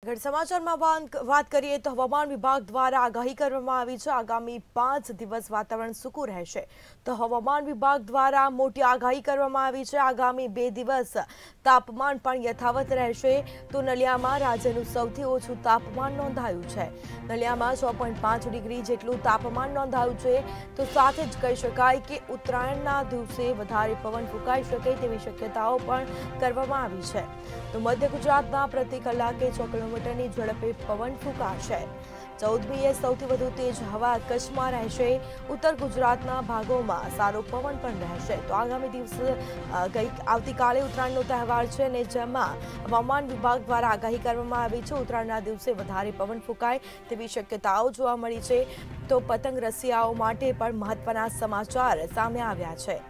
આગળ સમાચારમાં વાત કરીએ તો હવામાન વિભાગ દ્વારા આગાહી કરવામાં આવી છે આગામી 5 દિવસ વાતાવરણ સૂકું રહેશે તો હવામાન વિભાગ દ્વારા મોટી આગાહી કરવામાં આવી છે આગામી 2 દિવસ તાપમાન પણ યથાવત રહેશે તો નલિયામાં રાજ્યનું સૌથી ઓછું તાપમાન નોંધાયું છે નલિયામાં 6.5 ડિગ્રી જેટલું તાપમાન નોંધાયું છે તો સાથે જ કહી શકાય કે ઉત્તરાયણના દિવસે વધારે પવન ફૂંકાઈ શકે તેવી શક્યતાઓ પણ કરવામાં આવી છે તો મધ્ય ગુજરાતના પ્રતિ કલાકે 6 કિલોમીટરની ઝડપે પવન ફૂંકાશે 14મીએ સૌથી વધુ તેજ હવા કચ્છમાં રહેશે ઉત્તર ગુજરાતના ભાગોમાં સારો પવન પણ રહેશે તો આગામી દિવસે આવતીકાલે ઉત્તરાયણનો તહેવાર છે અને જેમાં હવામાન વિભાગ દ્વારા આગાહી કરવામાં આવી છે ઉત્તરાયણના દિવસે વધારે પવન ફૂંકાય તેવી શક્યતાઓ જોવા મળી છે તો પતંગ રસિયાઓ માટે પણ મહત્વના સમાચાર સામે આવ્યા છે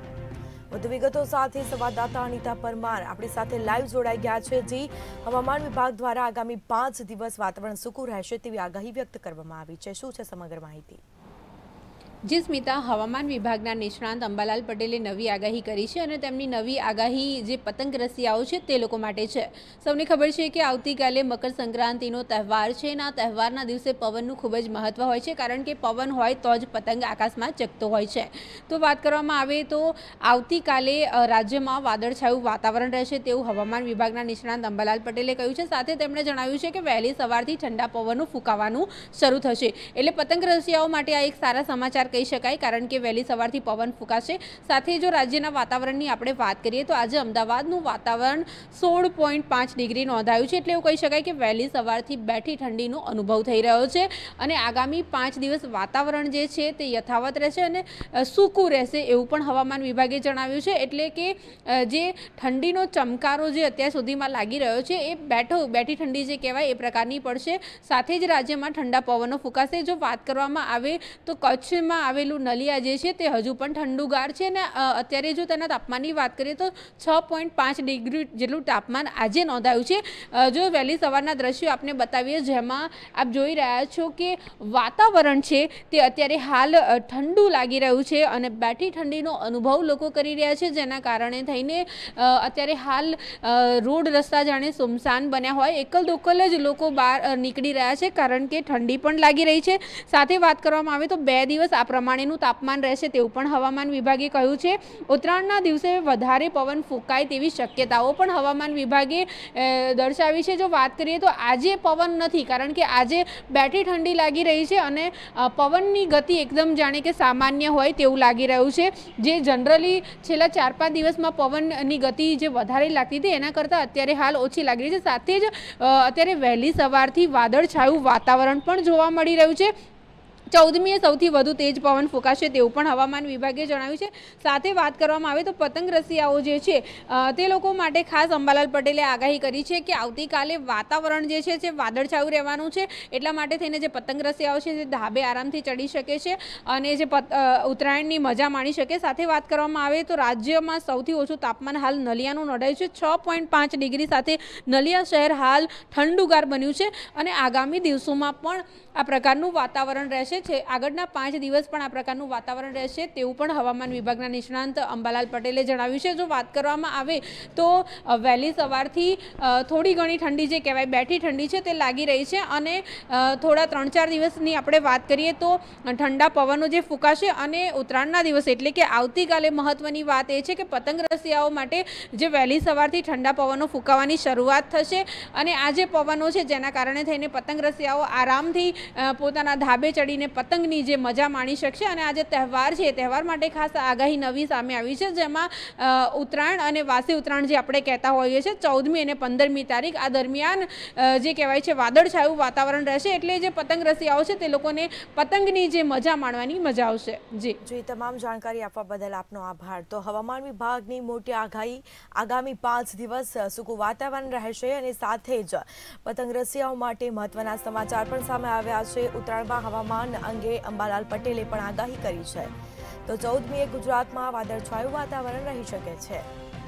વધુ વિગતો સાથે સંવાદદાતા અનિતા પરમાર આપણી સાથે લાઈવ જોડાઈ ગયા છે જી હવામાન વિભાગ દ્વારા આગામી 5 દિવસ વાતાવરણ સૂકું રહેશે તેવી આગાહી વ્યક્ત કરવામાં આવી છે શું છે સમગ્ર માહિતી જે સ્મિતા હવામાન વિભાગના નિષ્ણાંત અંબાલાલ પટેલે નવી આગાહી કરી છે અને તેમની નવી આગાહી જે પતંગ રસિયાઓ છે તે લોકો માટે છે સૌને ખબર છે કે આવતીકાલે મકર સંક્રાંતિનો તહેવાર છે અને આ તહેવારના દિવસે પવનનું ખૂબ જ મહત્વ હોય છે કારણ કે પવન હોય તો જ પતંગ આકાશમાં ચગતો હોય છે તો વાત કરવામાં આવે તો આવતીકાલે રાજ્યમાં વાદળછાયું વાતાવરણ રહેશે તેવું હવામાન વિભાગના નિષ્ણાંત અંબાલાલ પટેલે કહ્યું છે સાથે તેમણે જણાવ્યું છે કે વહેલી સવારથી ઠંડા પવનો ફૂંકાવાનું શરૂ થશે એટલે પતંગ રસિયાઓ માટે આ એક સારા સમાચાર કહી શકાય કારણ કે વહેલી સવારથી પવન ફૂંકાશે સાથે જો રાજ્યના વાતાવરણની આપણે વાત કરીએ તો આજે અમદાવાદનું વાતાવરણ 16.5 ડિગ્રી નોંધાયું છે એટલે એવું કહી શકાય કે વહેલી સવારથી બેઠી ઠંડીનો અનુભવ થઈ રહ્યો છે અને આગામી 5 દિવસ વાતાવરણ જે છે તે યથાવત રહેશે અને સૂકું રહેશે એવું પણ હવામાન વિભાગે જણાવ્યું છે એટલે કે જે ઠંડીનો ચમકારો જે અત્યાર સુધીમાં લાગી રહ્યો છે એ બેઠી ઠંડી જે કહેવાય એ પ્રકારની પડશે સાથે જ રાજ્યમાં ઠંડા પવનો ફૂંકાશે જો વાત કરવામાં આવે તો કચ્છમાં આવેલું નલિયા જે છે તે હજુ પણ ઠંડુગાર છે અને અત્યારે જો તેના તાપમાનની વાત કરીએ તો 6.5 ડિગ્રી જેટલું તાપમાન આજે નોંધાયું છે જો વહેલી સવારના દ્રશ્યો આપને બતાવીએ જેમાં આપ જોઈ રહ્યા છો કે વાતાવરણ છે તે અત્યારે હાલ ઠંડુ લાગી રહ્યું છે અને બેઠી ઠંડીનો અનુભવ લોકો કરી રહ્યા છે જેના કારણે થઈને અત્યારે હાલ રોડ રસ્તા જાણે સુમસાન બન્યા હોય એકલ દોકલ જ લોકો બહાર નીકળી રહ્યા છે કારણ કે ઠંડી પણ લાગી રહી છે સાથે વાત કરવામાં આવે તો 2 દિવસ આ પ્રમાણેનું તાપમાન રહેશે તેવું પણ હવામાન વિભાગે કહ્યું છે ઉત્તરાયણના દિવસે વધારે પવન ફૂંકાય તેવી શક્યતાઓ પણ હવામાન વિભાગે દર્શાવી છે જો વાત કરીએ તો આજે પવન નથી કારણ કે આજે બેઠી ઠંડી લાગી રહી છે અને પવનની ગતિ એકદમ જાણે કે સામાન્ય હોય તેવું લાગી રહ્યું છે જે જનરલી છેલ્લા 4-5 દિવસમાં પવનની ગતિ જે વધારે લાગતી હતી એના કરતાં અત્યારે હાલ ઓછી લાગી રહી છે સાથે જ અત્યારે વહેલી સવારથી વાદળછાયું વાતાવરણ પણ જોવા મળી રહ્યું છે 14મીએ સૌથી વધુ તેજ પવન ફૂંકાશે તેવું પણ હવામાન વિભાગે જણાવ્યું છે સાથે વાત કરવામાં આવે તો પતંગ રસિયાઓ જે છે તે લોકો માટે ખાસ અંબાલાલ પટેલે આગાહી કરી છે કે આવતીકાલે વાતાવરણ જે છે તે વાદળછાયું રહેવાનું છે એટલા માટે થઈને જે પતંગ રસિયાઓ છે તે ધાબે આરામથી ચડી શકે છે અને જે ઉત્તરાયણની મજા માણી શકે સાથે વાત કરવામાં આવે તો રાજ્યમાં સૌથી ઓછું તાપમાન હાલ નલિયાનું નોંધાયું છે 6.5 ડિગ્રી સાથે નલિયા શહેર હાલ ઠંડુગાર બન્યું છે અને આગામી દિવસોમાં પણ આ પ્રકારનું વાતાવરણ રહેશે આગળના 5 દિવસ પણ આ પ્રકારનું વાતાવરણ રહેશે તેવું પણ હવામાન વિભાગના નિષ્ણાંત અંબાલાલ પટેલે જણાવ્યું છે જો વાત કરવામાં આવે તો વહેલી સવારથી થોડી ઘણી ઠંડી જે કહેવાય બેઠી ઠંડી છે તે લાગી રહી છે અને થોડા 3-4 દિવસની આપણે વાત કરીએ તો ઠંડા પવનો જે ફૂંકાશે અને ઉત્તરાયણના દિવસે એટલે કે આવતીકાલે મહત્વની વાત એ છે કે પતંગ રસિયાઓ માટે જે વહેલી સવારથી ઠંડા પવનો ફૂંકાવાની શરૂઆત થશે અને આ જે પવનો છે જેના કારણે થઈને પતંગ રસિયાઓ આરામથી પોતાના ધાબે ચડીને પતંગની જે મજા માણી શકશે અને આ જે તહેવાર છે તહેવાર માટે ખાસ આગાહી નવી સામે આવી છે જેમાં ઉત્તરાયણ અને વાસી ઉત્તરાયણ જે આપણે કહેતા હોઈએ છીએ 14મી અને 15મી તારીખ આ દરમિયાન જે કહેવાય છે વાદળછાયું વાતાવરણ રહેશે એટલે જે પતંગ રસિયાઓ છે તે લોકોને પતંગની જે મજા માણવાની મજા આવશે જી તમામ જાણકારી આપવા બદલ આપનો આભાર તો હવામાન વિભાગની મોટી આગાહી આગામી 5 દિવસ સૂકું વાતાવરણ રહેશે અને સાથે જ પતંગ રસિયાઓ માટે મહત્વના સમાચાર પણ સામે આવ્યા છે ઉત્તરાયણમાં હવામાન અંગે અંબાલાલ પટેલે પણ આગાહી કરી છે તો 14મીએ ગુજરાતમાં વાદળછાયું વાતાવરણ રહી શકે છે